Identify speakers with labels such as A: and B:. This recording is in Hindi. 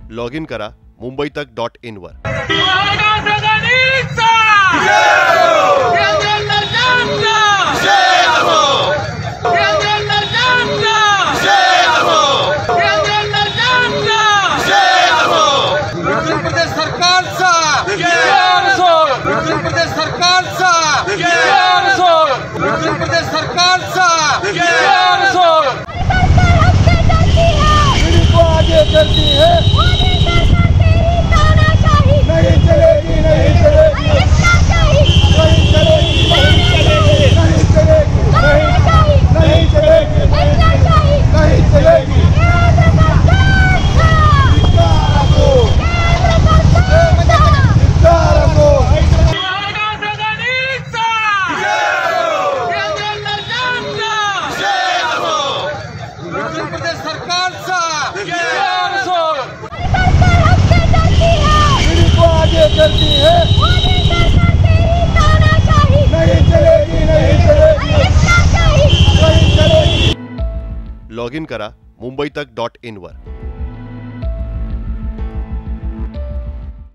A: लॉग इन करा मुंबईतक.in वर।
B: करती है तेरी तानाशाही नहीं चलेगी, नहीं चलेगी, नहीं चलेगी, नहीं चलेगी, नहीं चलेगी, नहीं चलेगी, नहीं चलेगी। करती है तेरी तानाशाही नहीं चलेगी, नहीं चलेगी, नहीं चलेगी।
A: लॉग इन करा मुंबईतक.in वर।